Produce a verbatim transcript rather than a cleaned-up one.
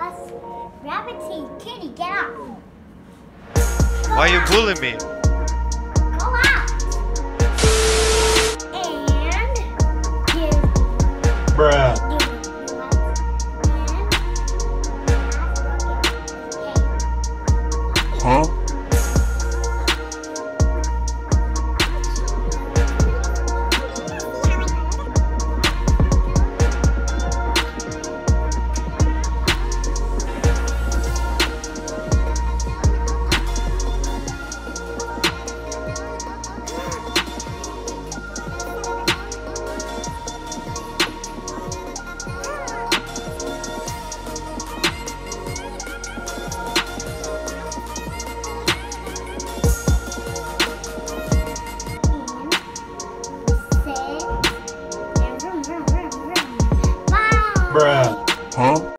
us. Rabbit Tea, Kitty, get up. Why you bullying me? Go out. And give. Bruh. Huh? Bruh. Huh?